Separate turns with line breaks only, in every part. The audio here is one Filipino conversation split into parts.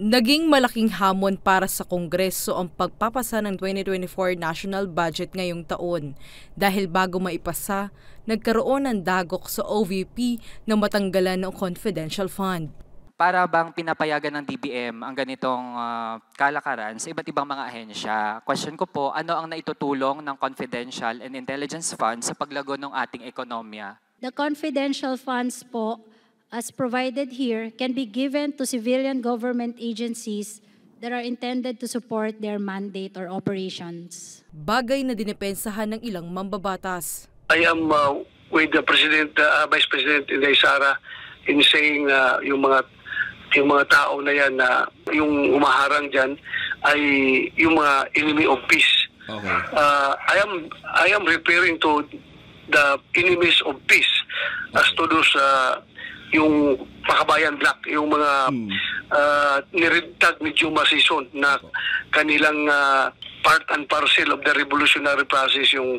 Naging malaking hamon para sa Kongreso ang pagpapasa ng 2024 national budget ngayong taon dahil bago maipasa, nagkaroon ng dagok sa OVP na matanggalan ng confidential fund.
Para bang pinapayagan ng DBM ang ganitong kalakaran sa iba't ibang mga ahensya? Question ko po, ano ang naitutulong ng confidential and intelligence fund sa paglago ng ating ekonomiya?
The confidential funds po, as provided here, can be given to civilian government agencies that are intended to support their mandate or operations.
Bagay na dinepensahan ng ilang mambabatas.
I am with the President, Vice President Inday Sara in saying yung mga tao na yan na yung humaharang dyan ay yung mga enemy of peace. Okay. I am referring to the enemies of peace as to those yung Pakabayan Black, yung mga niridtag ni Juma Sison na kanilang part and parcel of the revolutionary process, yung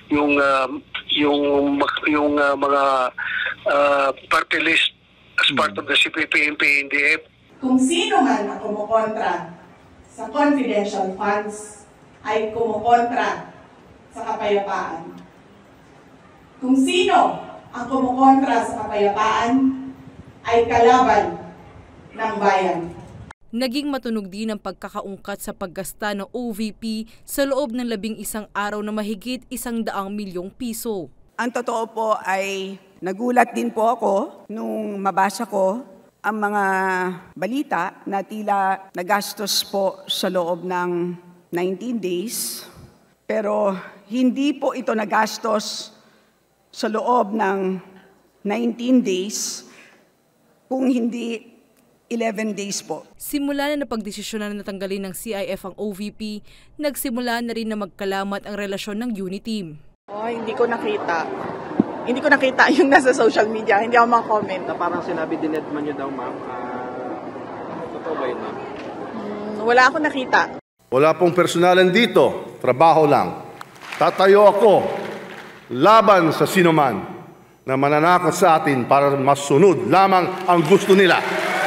mga party list as part of the CPP, NP, NDF.
Kung sino man ang kumukontra sa confidential funds ay kumukontra sa kapayapaan. Kung sino ang kumukontra sa kapayapaan ay kalaban ng bayan.
Naging matunog din ang pagkakaungkat sa paggasta ng OVP sa loob ng 11 araw na mahigit 100 milyong piso.
Ang totoo po ay nagulat din po ako nung mabasa ko ang mga balita na tila nagastos po sa loob ng 19 days. Pero hindi po ito nagastos sa loob ng 19 days kung hindi 11 days po.
Simula na napagdesisyonan na natanggalin ng CIF ang OVP, nagsimula na rin na magkalamat ang relasyon ng UNITEAM.
Hindi ko nakita. Hindi ko nakita yung nasa social media. Hindi ako makakomment.
Na parang sinabi dinedman nyo daw, ma'am. Totoo ba yun, ma'am?
Wala akong nakita.
Wala pong personalan dito. Trabaho lang. Tatayo ako laban sa sinuman na mananakot sa atin para masunod lamang ang gusto nila.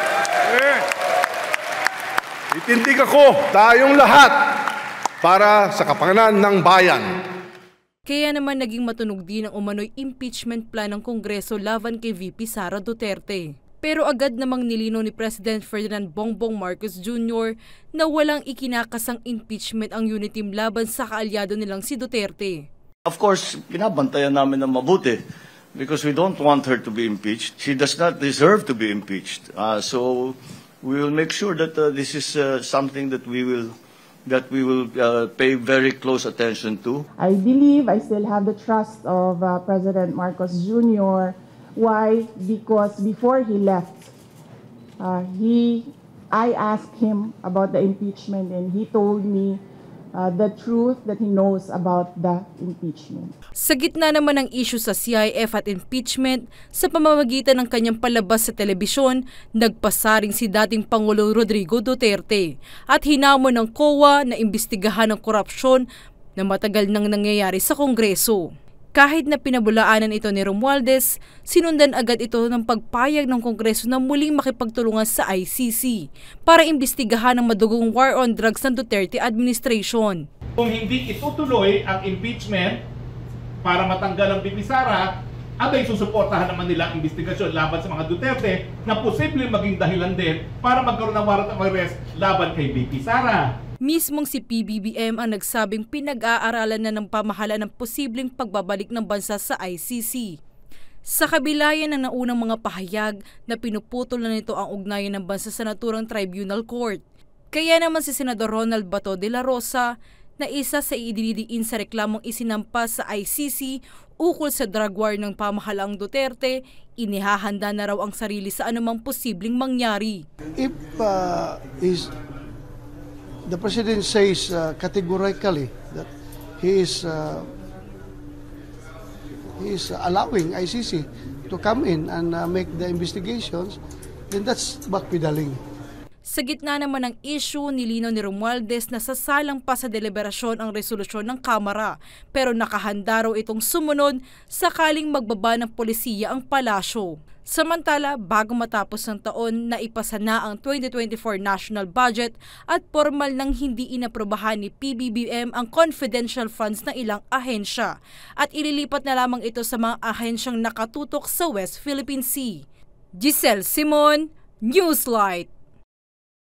Itindig ako, tayong lahat, para sa kapakanan ng bayan.
Kaya naman naging matunog din ang umano'y impeachment plan ng Kongreso laban kay VP Sara Duterte. Pero agad namang nilinaw ni President Ferdinand Bongbong Marcos Jr. na walang ikinakasang impeachment ang UNITEAM laban sa kaalyado nilang si Duterte.
Of course, binabantayan namin ng mabuti because we don't want her to be impeached. She does not deserve to be impeached. So we will make sure that this is something that we will pay very close attention to.
I believe I still have the trust of President Marcos Jr. Why? Because before he left, I asked him about the impeachment and he told me the truth that he knows about the impeachment.
Sa gitna naman ng issue sa CIF at impeachment, sa pamamagitan ng kanyang palabas sa telebisyon, nagpasaring si dating Pangulong Rodrigo Duterte at hinamon ng COA na imbestigahan ang korupsyon na matagal nang nangyayari sa Kongreso. Kahit na pinabulaanan ito ni Romualdez, sinundan agad ito ng pagpayag ng Kongreso na muling makipagtulungan sa ICC para imbestigahan ang madugong war on drugs ng Duterte administration.
Kung hindi itutuloy ang impeachment para matanggal ang VP Sara, abay susuportahan naman nila ang investigasyon laban sa mga Duterte na posibleng maging dahilan din para magkaroon ng warrant of arrest laban kay VP Sara.
Mismong si PBBM ang nagsabing pinag-aaralan na ng pamahalaan ng posibleng pagbabalik ng bansa sa ICC. Sa kabila yan ng naunang mga pahayag na pinuputol na nito ang ugnayan ng bansa sa naturang tribunal court. Kaya naman si Senador Ronald Bato de la Rosa na isa sa idinidiin sa reklamong isinampas sa ICC ukol sa drug war ng pamahalaang Duterte, inihahanda na raw ang sarili sa anumang posibleng mangyari.
If the President says categorically that he is allowing ICC to come in and make the investigations, then that's backpedaling.
Sa gitna naman ng issue, nilinaw ni Romualdez na sasalang pa sa deliberasyon ang resolusyon ng Kamara pero nakahanda raw itong sumunod sakaling magbaba ng polisiya ang palasyo. Samantala, bago matapos ng taon, naipasa na ang 2024 national budget at formal nang hindi inaprobahan ni PBBM ang confidential funds ng ilang ahensya at ililipat na lamang ito sa mga ahensyang nakatutok sa West Philippine Sea. Giselle Simon, Newslight.